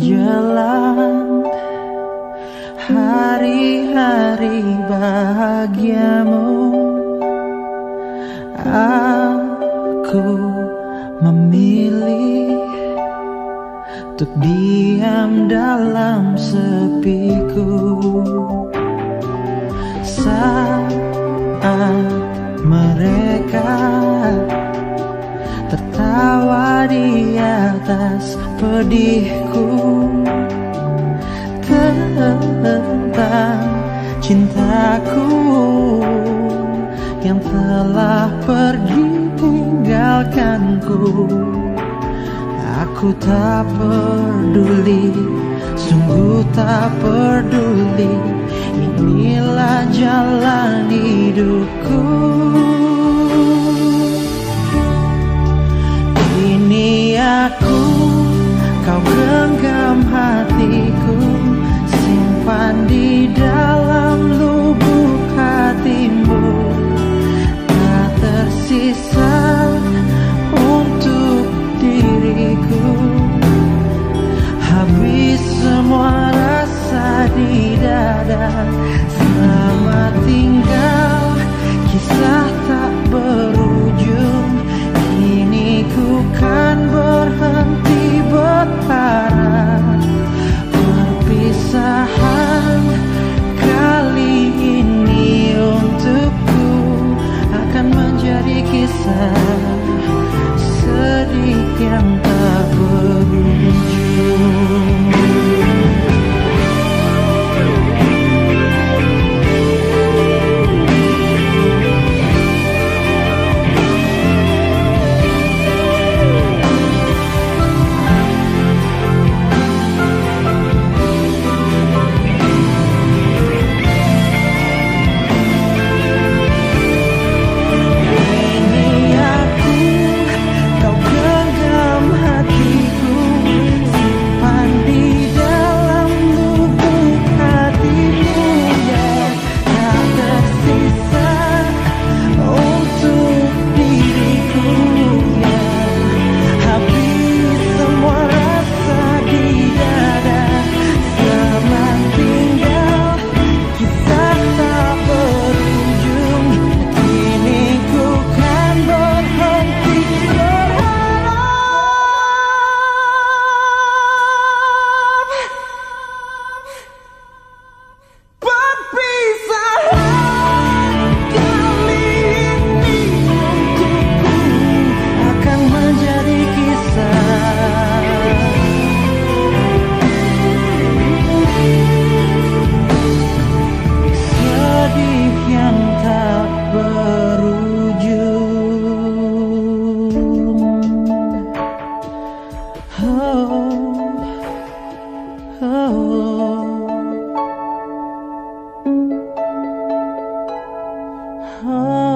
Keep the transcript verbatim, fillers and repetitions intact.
berjalan, hari-hari bahagiamu, aku memilih untuk diam dalam sepiku. Saat mereka tertawa di atas pedihku tentang cintaku yang telah pergi tinggalkanku. Aku tak peduli, sungguh tak peduli, inilah jalan hidupku. Ini aku, kau genggam hatiku, simpan di dalam lubuk hatimu. Tak tersisa untuk diriku, habis semua rasa di dada. Selamat tinggal, kisah tak berujung. Kini ku kan berhenti berharap. Perpisahan kali ini untukku akan menjadi kisah sedih yang tak berujung. Oh